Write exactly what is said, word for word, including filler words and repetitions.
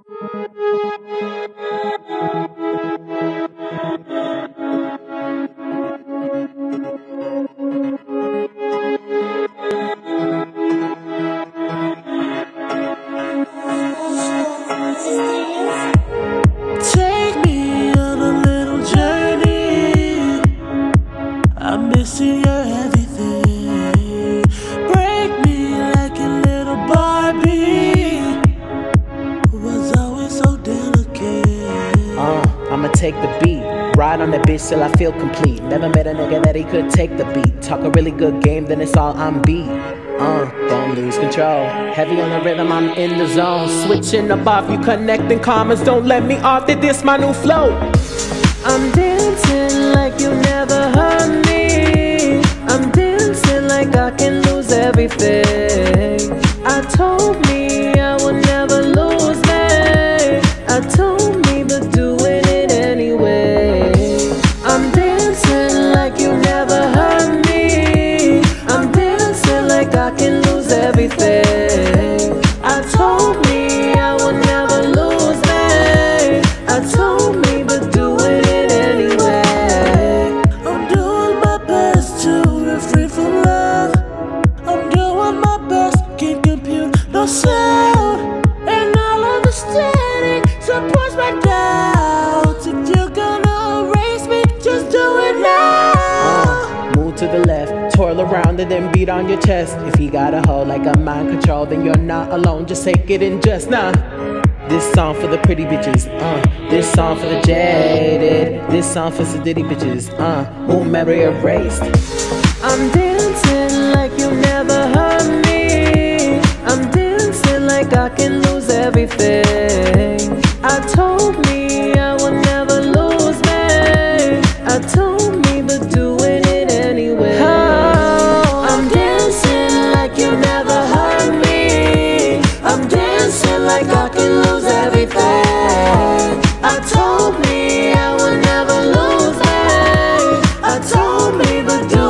Take me on a little journey. I'm missing your everything. Break me like a little Barbie who was always so delicate. Uh, I'ma take the beat, ride on that bitch till I feel complete. Never met a nigga that he could take the beat. Talk a really good game, then it's all I'm beat. Uh, don't lose control. Heavy on the rhythm, I'm in the zone. Switching up off, you connecting commas. Don't let me off, that this my new flow. I'm dancing like you never heard me. I'm dancing like I can lose everything. I told me I would never lose, babe. I told me, but doing it anyway. I'm dancing like you never heard me. I'm dancing like I can lose everything. I told me I would never lose, babe. I told me, but doing it anyway. I'm doing my best to refrain from love. I'm doing my best, can't compute no sound. And all understanding supports my doubts. If you're gonna erase me, just do it now. Uh, move to the left, twirl around and then beat on your chest. If he got a hold like a mind control, then you're not alone, just take it in just nah. This song for the pretty bitches, uh this song for the jaded, this song for sedity bitches, uh who memory erased. I'm dancing like you never heard me. I'm dancing like I can lose everything. I told me I would never lose, babe. I told me, but doing it anyway. Oh, I'm dancing like you never heard me. I'm dancing like I can lose everything. I told me I would never lose, babe. I told me, but do